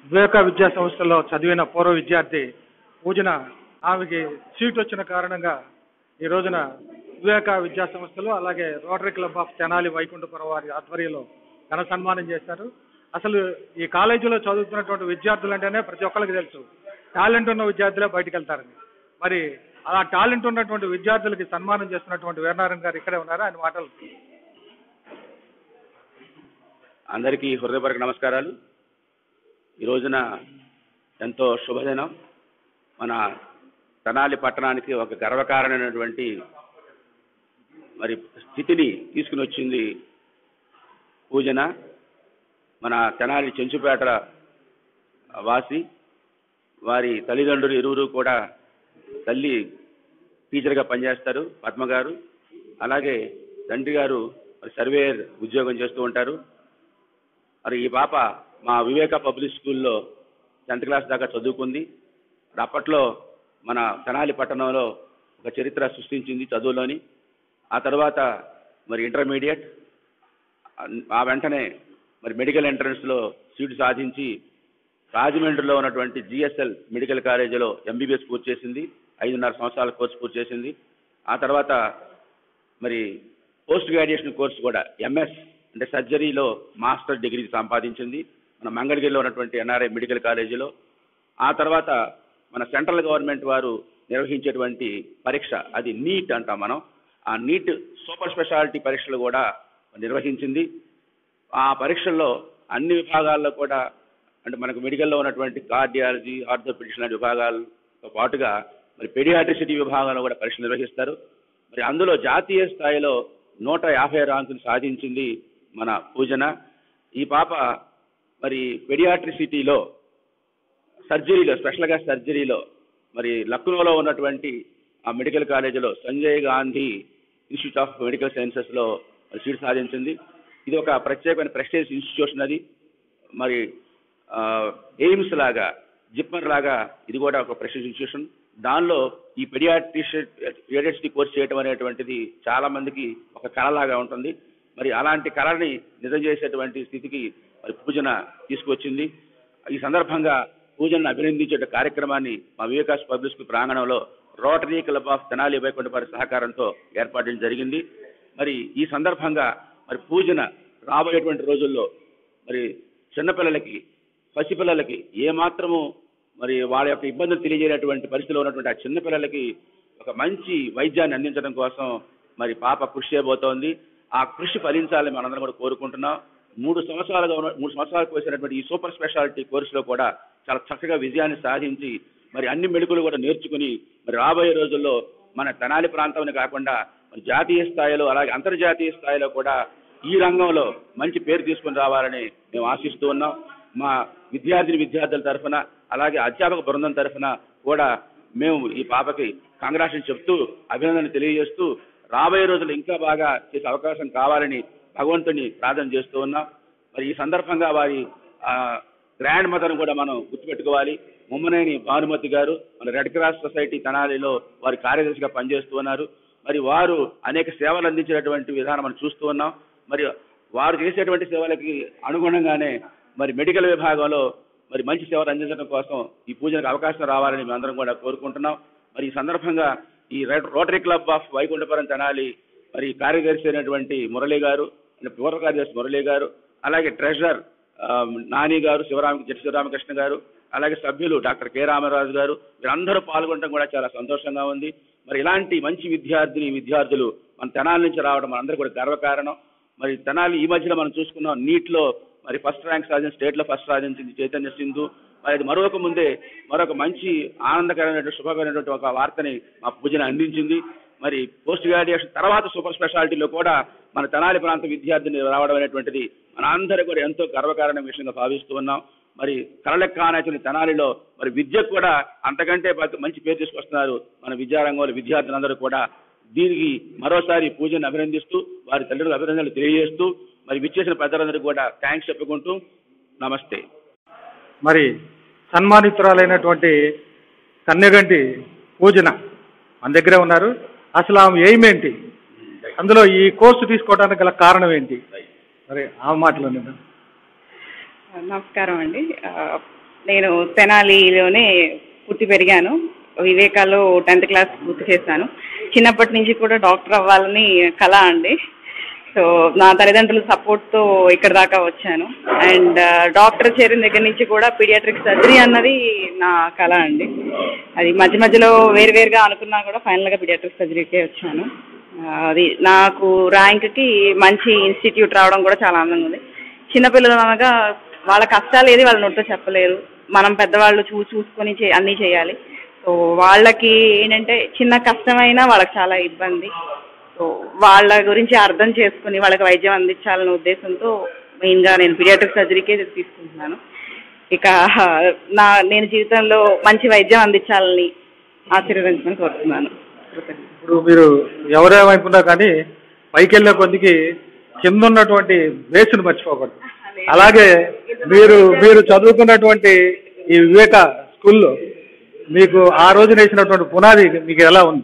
వివేక విద్యా సంస్థలో చదివిన పూర్వ విద్యార్థి పూజన ఆమెకి సీట్ వచ్చిన కారణంగా ఈ రోజున వివేక విద్యా సంస్థలో అలాగే rotary club of Tenali Vaikunthapuram వారి ఆధ్వర్యంలో ఘన సన్మానం చేశారు. అసలు ఈ కాలేజీలో చదువుతున్నటువంటి విద్యార్థులు అంటేనే ప్రతి ఒక్కరికి తెలుసు టాలెంట్ ఉన్న విద్యార్థులే బయటకు వెళ్తారని. మరి అలా టాలెంట్ ఉన్నటువంటి విద్యార్థులకి సన్మానం చేస్తున్నటువంటి వీరనారాయణ గారు ఇక్కడే ఉన్నారు. ఆయన మాటలు. అందరికీ హృదయపూర్వక నమస్కారాలు. ఈ రోజున ఎంతో శుభదినం. మన తెనాలి పట్టణానికి ఒక గర్వకారణమైనటువంటి మరి స్థితిని తీసుకుని వచ్చింది పూజన. మన తెనాలి చెంచుపేట వాసి, వారి తల్లిదండ్రులు ఇరువురు కూడా తల్లి టీచర్గా పనిచేస్తారు పద్మ గారు, అలాగే తండ్రి గారు సర్వేయర్ ఉద్యోగం చేస్తూ ఉంటారు. మరి ఈ పాప మా వివేక పబ్లిక్ స్కూల్లో 10th క్లాస్ దాకా చదువుకుంది. అప్పట్లో మన తెనాలి పట్టణంలో ఒక చరిత్ర సృష్టించింది చదువులోని. ఆ తర్వాత మరి ఇంటర్మీడియట్, ఆ వెంటనే మరి మెడికల్ ఎంట్రన్స్లో సీటు సాధించి రాజమండ్రిలో ఉన్నటువంటి జిఎస్ఎల్ మెడికల్ కాలేజీలో ఎంబీబీఎస్ పూర్తి చేసింది. 5.5 సంవత్సరాల కోర్సు పూర్తి చేసింది. ఆ తర్వాత మరి పోస్ట్ గ్రాడ్యుయేషన్ కోర్సు కూడా ఎంఎస్ అంటే సర్జరీలో మాస్టర్ డిగ్రీ సంపాదించింది మన మంగళగిరిలో ఉన్నటువంటి ఎన్ఆర్ఐ మెడికల్ కాలేజీలో. ఆ తర్వాత మన సెంట్రల్ గవర్నమెంట్ వారు నిర్వహించేటువంటి పరీక్ష, అది నీట్ అంటాం మనం, ఆ నీట్ సూపర్ స్పెషాలిటీ పరీక్షలు కూడా నిర్వహించింది. ఆ పరీక్షల్లో అన్ని విభాగాల్లో కూడా అంటే మనకు మెడికల్లో ఉన్నటువంటి కార్డియాలజీ, ఆర్థోపెడిక్స్ లాంటి విభాగాలతో పాటుగా మరి పెడియాట్రిసిటీ విభాగంలో కూడా పరీక్షలు నిర్వహిస్తారు. మరి అందులో జాతీయ స్థాయిలో 150 ర్యాంకులు సాధించింది మన పూజన. ఈ పాప మరి పెడియాట్రిసిటీలో సర్జరీలో, స్పెషల్గా సర్జరీలో మరి లక్నోలో ఉన్నటువంటి ఆ మెడికల్ కాలేజీలో Sanjay Gandhi institute of medical సైన్సెస్లో సీట్ సాధించింది. ఇది ఒక ప్రత్యేకమైన ప్రెస్టీజియస్ ఇన్స్టిట్యూషన్. అది మరి ఎయిమ్స్ లాగా, జిప్మర్ లాగా ఇది కూడా ఒక ప్రెస్టీజియస్ ఇన్స్టిట్యూషన్. దానిలో ఈ పెడియాట్రిసిటీ కోర్స్ చేయడం అనేటువంటిది చాలా మందికి ఒక కళలాగా ఉంటుంది. మరి అలాంటి కళని నిజం చేసేటువంటి స్థితికి మరి పూజన తీసుకొచ్చింది. ఈ సందర్భంగా పూజను అభినందించే కార్యక్రమాన్ని మా వివేకాస్ పబ్లిక్ స్కూల్ ప్రాంగణంలో rotary club of Tenali Vaikunthapuram సహకారంతో ఏర్పాటు చేయడం జరిగింది. మరి ఈ సందర్భంగా మరి పూజన రాబోయేటువంటి రోజుల్లో మరి చిన్నపిల్లలకి, పసిపిల్లలకి ఏమాత్రము మరి వాళ్ళ యొక్క ఇబ్బందులు తెలియజేయనటువంటి పరిస్థితిలో ఉన్నటువంటి ఆ చిన్నపిల్లలకి ఒక మంచి వైద్యాన్ని అందించడం కోసం మరి పాప కృషి చేయబోతోంది. ఆ కృషి ఫలించాలని మనందరం కూడా కోరుకుంటున్నాం. 3 సంవత్సరాలకు వచ్చినటువంటి ఈ సూపర్ స్పెషాలిటీ కోర్సులో కూడా చాలా చక్కగా విజయాన్ని సాధించి మరి అన్ని మెడికల్ కూడా నేర్చుకుని మరి రాబోయే రోజుల్లో మన తెనాలి ప్రాంతాన్ని కాకుండా మరి జాతీయ స్థాయిలో అలాగే అంతర్జాతీయ స్థాయిలో కూడా ఈ రంగంలో మంచి పేరు తీసుకుని రావాలని మేము ఆశిస్తూ ఉన్నాం. మా విద్యార్థుల తరఫున అలాగే అధ్యాపక బృందం తరఫున కూడా మేము ఈ పాపకి కంగ్రాచులేషన్ చెప్తూ అభినందన తెలియజేస్తూ రాబోయే రోజులు ఇంకా బాగా చేసే అవకాశం కావాలని భగవంతుని ప్రార్థన చేస్తూ ఉన్నాం. మరి ఈ సందర్భంగా వారి గ్రాండ్ మదర్ని కూడా మనం గుర్తుపెట్టుకోవాలి. ముమ్మనేని భానుమతి గారు మన రెడ్ క్రాస్ సొసైటీ తెనాలిలో వారి కార్యదర్శిగా పనిచేస్తూ ఉన్నారు. మరి వారు అనేక సేవలు అందించినటువంటి విధానం మనం చూస్తూ ఉన్నాం. మరి వారు చేసేటువంటి సేవలకి అనుగుణంగానే మరి మెడికల్ విభాగంలో మరి మంచి సేవలు అందించడం కోసం ఈ పూజలకు అవకాశం రావాలని మేమందరం కూడా కోరుకుంటున్నాం. మరి ఈ సందర్భంగా ఈ rotary club of Vaikunthapuram Tenali మరి కార్యదర్శి అయినటువంటి మురళి గారు, పూర్వ కార్యదర్శి మురళి గారు, అలాగే ట్రెజరర్ నాని గారు, జట్టి శివరామకృష్ణ గారు, అలాగే సభ్యులు డాక్టర్ కె రామరాజు గారు, వీరందరూ పాల్గొనడం కూడా చాలా సంతోషంగా ఉంది. మరి ఇలాంటి మంచి విద్యార్థులు మన తెనాలి నుంచి రావడం మనందరూ కూడా గర్వకారణం. మరి తెనాలి ఈ మధ్యలో మనం చూసుకున్నాం, నీట్లో మరి ఫస్ట్ ర్యాంక్ సాధించి స్టేట్లో ఫస్ట్ సాధించింది చైతన్య సింధు. మరి అది మరొక మంచి ఆనందకరమైనటువంటి శుభకరమైనటువంటి ఒక వార్తని మా పూజన అందించింది. మరి పోస్ట్ గ్రాడ్యుయేషన్ తర్వాత సూపర్ స్పెషాలిటీలో కూడా మన తెనాలి ప్రాంత విద్యార్థిని రావడం అనేటువంటిది మన అందరూ కూడా ఎంతో గర్వకారమైన విషయంగా భావిస్తూ ఉన్నాం. మరి కళలకు కానటువంటి తెనాలిలో మరి విద్యకు కూడా అంతకంటే మంచి పేరు తీసుకొస్తున్నారు మన విద్యారంగంలో విద్యార్థులందరూ కూడా. దీనికి మరోసారి పూజను అభినందిస్తూ వారి తల్లిదండ్రులకు అభినందనలు తెలియజేస్తూ మరి విచ్చేసిన పెద్దలందరికీ కూడా థ్యాంక్స్ చెప్పుకుంటూ నమస్తే. మరి సన్మానితురాలైనటువంటి కన్యగంటి పూజన మన దగ్గరే ఉన్నారు. అసలు ఆమె ఎయిమ్ ఏంటి, అందులో ఈ కోర్సు తీసుకోవడానికి గల కారణం ఏంటి, మరి ఆ మాటలు. నమస్కారం అండి. నేను తెనాలిలోనే పుట్టి పెరిగాను. వివేకాలో 10th క్లాస్ పూర్తి చేశాను. చిన్నప్పటి నుంచి కూడా డాక్టర్ అవ్వాలని కల అండి. సో నా తల్లిదండ్రుల సపోర్ట్తో ఇక్కడ దాకా వచ్చాను. అండ్ డాక్టర్ చేరిన దగ్గర నుంచి కూడా పీడియాట్రిక్ సర్జరీ అన్నది నా కల అండి. అది మధ్య మధ్యలో వేరువేరుగా అనుకున్నా కూడా ఫైనల్గా పీడియాట్రిక్ సర్జరీకే వచ్చాను. అది నాకు ర్యాంక్కి మంచి ఇన్స్టిట్యూట్ రావడం కూడా చాలా ఆనందంగా ఉంది. చిన్నపిల్లలు అనగా వాళ్ళ కష్టాలు ఏది వాళ్ళ నోటితో చెప్పలేరు. మనం పెద్దవాళ్ళు చూసుకొని అన్నీ చేయాలి. సో వాళ్ళకి ఏంటంటే చిన్న కష్టమైనా వాళ్ళకి చాలా ఇబ్బంది. సో వాళ్ళ గురించి అర్థం చేసుకుని వాళ్ళకి వైద్యం అందించాలనే ఉద్దేశంతో మెయిన్గా నేను పీడియాట్రిక్ సర్జరీకే తీసుకుంటున్నాను. ఇక నేను జీవితంలో మంచి వైద్యం అందించాలని ఆశీర్వదించమని కోరుతున్నాను. ఇప్పుడు మీరు ఎవరేమైపున్నా కానీ పైకి వెళ్ళే కొద్దికి కింద ఉన్నటువంటి బేస్ను మర్చిపోకూడదు. అలాగే మీరు చదువుకున్నటువంటి ఈ వివేక స్కూల్లో మీకు ఆ రోజు వేసినటువంటి పునాది మీకు ఎలా ఉంది?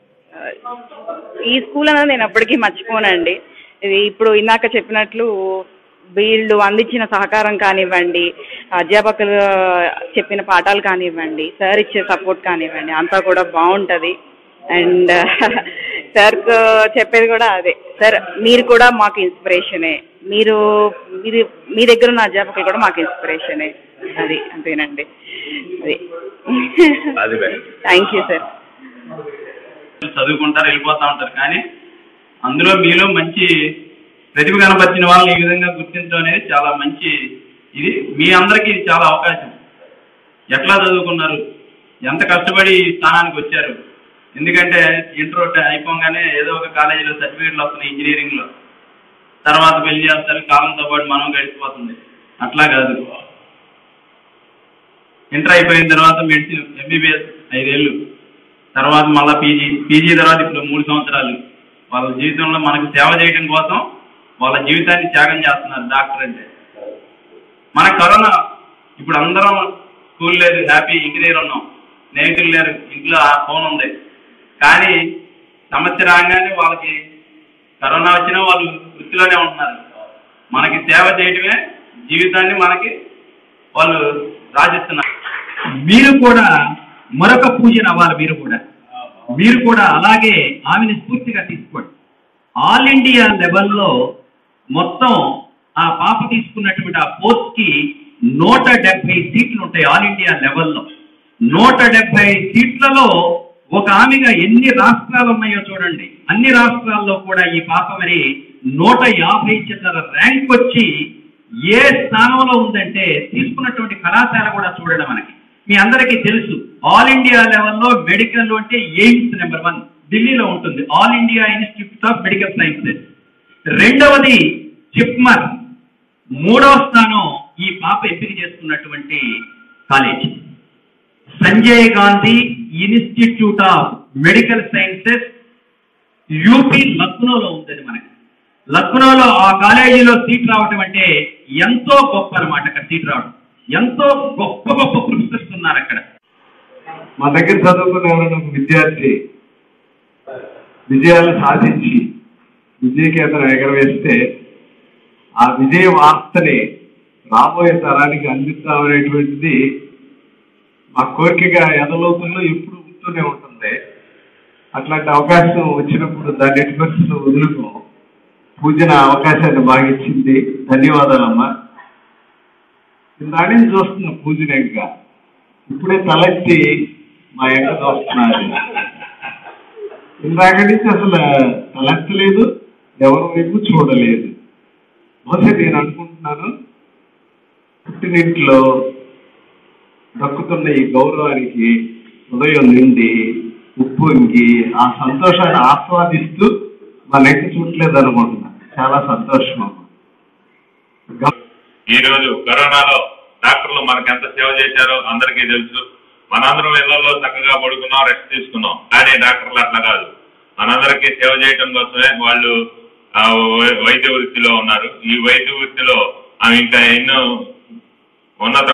ఈ స్కూల్ అనేది నేను ఎప్పటికీ మర్చిపోనండి. ఇది ఇప్పుడు ఇందాక చెప్పినట్లు వీళ్ళు అందించిన సహకారం కానివ్వండి, అధ్యాపకులు చెప్పిన పాఠాలు కానివ్వండి, సార్ ఇచ్చే సపోర్ట్ కానివ్వండి, అంతా కూడా బాగుంటుంది. అండ్ సార్ చెప్పేది కూడా అదే, సార్ మీరు కూడా మాకు ఇన్స్పిరేషనే, మీరు మీ దగ్గర ఉన్న అధ్యాపకులు కూడా మాకు ఇన్స్పిరేషనే. అది అంతేనండి. అది థ్యాంక్ యూ సార్. చదువుకుంటారు, వెళ్ళిపోతూ ఉంటారు, కానీ అందులో మీలో మంచి ప్రతిభ కనపరిచిన వాళ్ళని ఈ విధంగా గుర్తించడం అనేది చాలా మంచి. ఇది మీ అందరికీ చాలా అవకాశం. ఎట్లా చదువుకున్నారు, ఎంత కష్టపడి ఈ స్థానానికి వచ్చారు. ఎందుకంటే ఇంటర్ అయిపోగానే ఏదో ఒక కాలేజీలో సర్టిఫికేట్లు వస్తున్నాయి ఇంజనీరింగ్లో, తర్వాత పెళ్లి చేస్తారు, కాలంతో పాటు మనం గడిచిపోతుంది. అట్లా కాదు, ఇంటర్ అయిపోయిన తర్వాత మెడిసిన్ ఎంబీబీఎస్ 5 ఏళ్ళు, తర్వాత మళ్ళీ పీజీ తర్వాత ఇప్పుడు 3 సంవత్సరాలు వాళ్ళ జీవితంలో మనకు సేవ చేయడం కోసం వాళ్ళ జీవితాన్ని త్యాగం చేస్తున్నారు డాక్టర్ అంటే. మన కరోనా ఇప్పుడు అందరం స్కూల్ లేదు, హ్యాపీ ఇంజనీర్ ఉన్నాం, స్నేహితులు లేరు, ఇంట్లో ఆ ఫోన్ ఉంది. కానీ సమస్య రాగానే వాళ్ళకి కరోనా వచ్చినా వాళ్ళు వృత్తిలోనే ఉంటున్నారు. మనకి సేవ చేయడమే జీవితాన్ని మనకి వాళ్ళు రాజిస్తున్నారు. మీరు కూడా మరొక పూజను అవ్వాలి. మీరు కూడా అలాగే ఆమెను స్ఫూర్తిగా తీసుకోండి. ఆల్ ఇండియా లెవెల్లో మొత్తం ఆ పాప తీసుకున్నటువంటి ఆ పోస్ట్కి 170 సీట్లు ఉంటాయి. ఆల్ ఇండియా లెవెల్లో 170 సీట్లలో ఒక ఆమెగా ఎన్ని రాష్ట్రాలు ఉన్నాయో చూడండి. అన్ని రాష్ట్రాల్లో కూడా ఈ పాప మరి 150 చిల్లర ర్యాంక్ వచ్చి ఏ స్థానంలో ఉందంటే తీసుకున్నటువంటి కళాశాల కూడా చూడండి. మనకి మీ అందరికీ తెలుసు, ఆల్ ఇండియా లెవెల్లో మెడికల్ అంటే ఎయిమ్స్ నెంబర్ 1 ఢిల్లీలో ఉంటుంది, all India institute of medical sciences. రెండవది జిప్మర్. మూడవ స్థానం ఈ పాప ఎంపిక చేసుకున్నటువంటి college Sanjay Gandhi institute of medical sciences, UP లక్నోలో ఉంటుంది. మనకి లక్నోలో ఆ కాలేజీలో సీట్ రావటం అంటే ఎంతో గొప్ప అనమాట. అక్కడ సీట్ రావడం ఎంతో గొప్ప గొప్ప ప్రొఫెసర్స్ ఉన్నారు అక్కడ. మా దగ్గర చదువుకున్న ఎవరైనా విద్యార్థి విజయాలు సాధించి విజయకేతనం ఎగరవేస్తే ఆ విజయ వార్తని రాబోయే తరానికి అందిస్తామనేటువంటిది మా కోరికగా ఎదలోతుల్లో ఎప్పుడు ఉంటూనే ఉంటుంది. అట్లాంటి అవకాశం వచ్చినప్పుడు దాన్ని ఎట్టి పరిస్థితుల్లో వదులుకో. పూజన అవకాశాన్ని బాగా ఇచ్చింది, ధన్యవాదాలమ్మా. ఇందాక చూస్తున్నా పూజన ఇంకా ఇప్పుడే తలెత్తి మా ఎంక చూస్తున్నారు. ఇందాక నుంచి అసలు తలెత్తలేదు, ఎవరి వైపు చూడలేదు. బహుశా నేను అనుకుంటున్నాను పుట్టినింట్లో దక్కుతున్న ఈ గౌరవానికి హృదయం నిండి ఉప్పొంగి ఆ సంతోషాన్ని ఆస్వాదిస్తూ మా నెక్కి చూడలేదు అనుకుంటున్నాను. చాలా సంతోషం. ఈరోజు కరోనాలో డాక్టర్లు మనకు ఎంత సేవ చేశారో అందరికీ తెలుసు. మనందరం ఇళ్లలో చక్కగా పడుకున్నాం, రెస్ట్ తీసుకున్నాం. కానీ డాక్టర్లు అట్లా కాదు, మనందరికీ సేవ చేయడం కోసమే వాళ్ళు వైద్య వృత్తిలో ఉన్నారు. ఈ వైద్య వృత్తిలో ఆమె ఇంకా ఎన్నో ఉన్నత